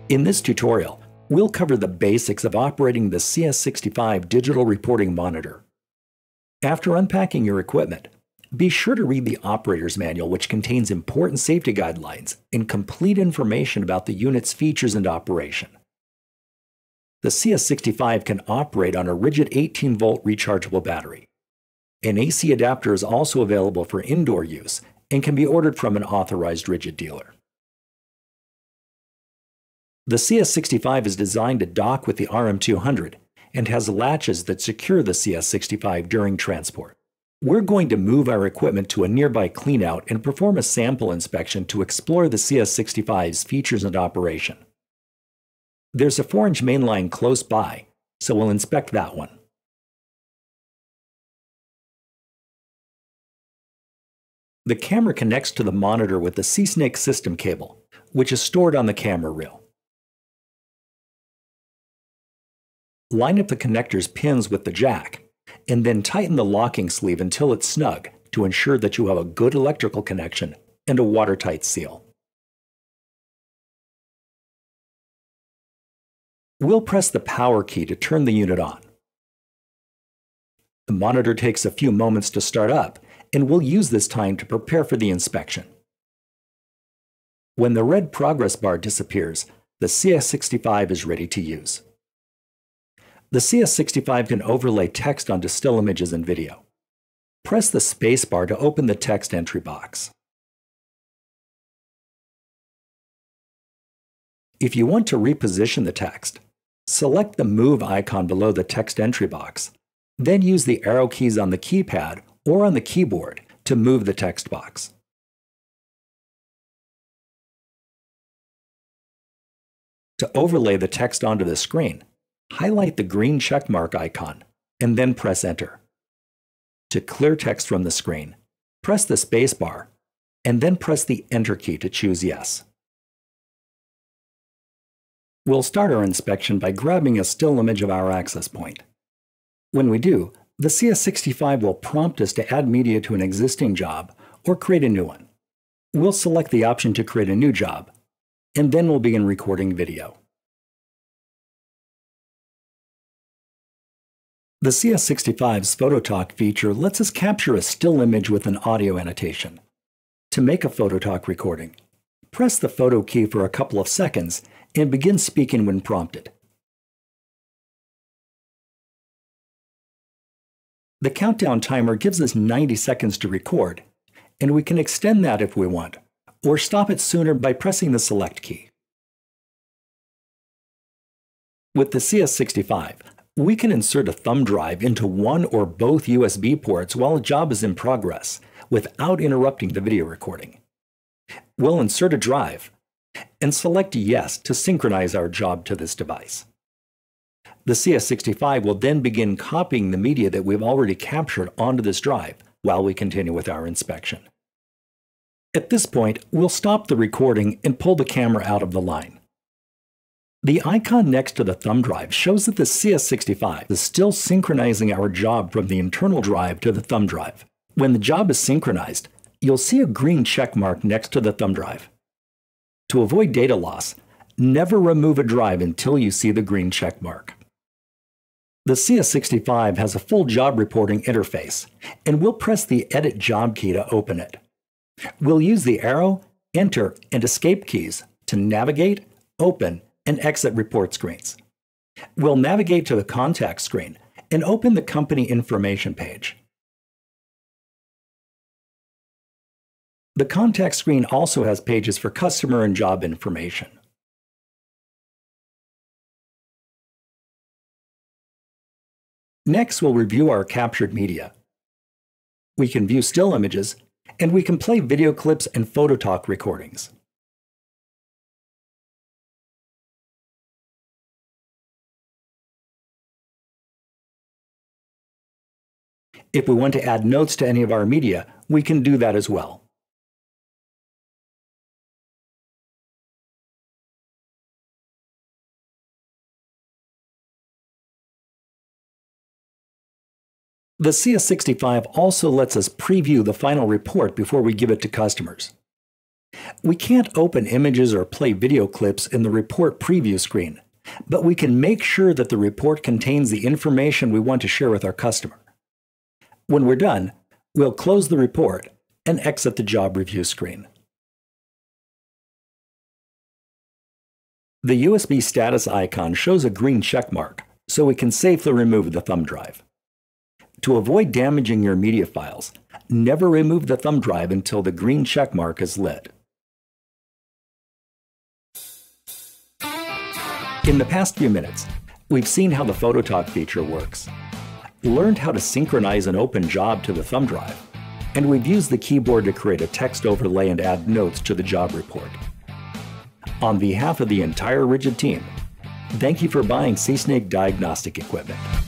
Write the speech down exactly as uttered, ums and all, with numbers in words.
In this tutorial, we'll cover the basics of operating the C S sixty-five digital reporting monitor. After unpacking your equipment, be sure to read the operator's manual, which contains important safety guidelines and complete information about the unit's features and operation. The C S sixty-five can operate on a RIDGID eighteen volt rechargeable battery. An A C adapter is also available for indoor use and can be ordered from an authorized RIDGID dealer. The C S sixty-five is designed to dock with the R M two hundred and has latches that secure the C S sixty-five during transport. We're going to move our equipment to a nearby cleanout and perform a sample inspection to explore the C S sixty-five's features and operation. There's a four inch main line close by, so we'll inspect that one. The camera connects to the monitor with the C-Snake system cable, which is stored on the camera reel. Line up the connector's pins with the jack, and then tighten the locking sleeve until it's snug to ensure that you have a good electrical connection and a watertight seal. We'll press the power key to turn the unit on. The monitor takes a few moments to start up, and we'll use this time to prepare for the inspection. When the red progress bar disappears, the C S sixty-five is ready to use. The C S sixty-five can overlay text onto still images and video. Press the space bar to open the text entry box. If you want to reposition the text, select the Move icon below the text entry box, then use the arrow keys on the keypad or on the keyboard to move the text box. To overlay the text onto the screen, highlight the green checkmark icon and then press Enter. To clear text from the screen, press the space bar and then press the Enter key to choose Yes. We'll start our inspection by grabbing a still image of our access point. When we do, the C S sixty-five will prompt us to add media to an existing job or create a new one. We'll select the option to create a new job, and then we'll begin recording video. The C S sixty-five's Photo Talk feature lets us capture a still image with an audio annotation. To make a Photo Talk recording, press the photo key for a couple of seconds and begin speaking when prompted. The countdown timer gives us ninety seconds to record, and we can extend that if we want, or stop it sooner by pressing the Select key. With the C S sixty-five, we can insert a thumb drive into one or both U S B ports while a job is in progress, without interrupting the video recording. We'll insert a drive, and select Yes to synchronize our job to this device. The C S sixty-five will then begin copying the media that we've already captured onto this drive while we continue with our inspection. At this point, we'll stop the recording and pull the camera out of the line. The icon next to the thumb drive shows that the C S sixty-five is still synchronizing our job from the internal drive to the thumb drive. When the job is synchronized, you'll see a green check mark next to the thumb drive. To avoid data loss, never remove a drive until you see the green check mark. The C S sixty-five has a full job reporting interface, and we'll press the Edit Job key to open it. We'll use the arrow, Enter, and Escape keys to navigate, open, and exit report screens. We'll navigate to the contact screen and open the company information page. The contact screen also has pages for customer and job information. Next, we'll review our captured media. We can view still images, and we can play video clips and Photo Talk recordings. If we want to add notes to any of our media, we can do that as well. The C S sixty-five also lets us preview the final report before we give it to customers. We can't open images or play video clips in the report preview screen, but we can make sure that the report contains the information we want to share with our customer. When we're done, we'll close the report and exit the job review screen. The U S B status icon shows a green check mark, so we can safely remove the thumb drive. To avoid damaging your media files, never remove the thumb drive until the green check mark is lit. In the past few minutes, we've seen how the Photo Talk feature works, learned how to synchronize an open job to the thumb drive, and we've used the keyboard to create a text overlay and add notes to the job report. On behalf of the entire RIDGID team, thank you for buying C snake Diagnostic Equipment.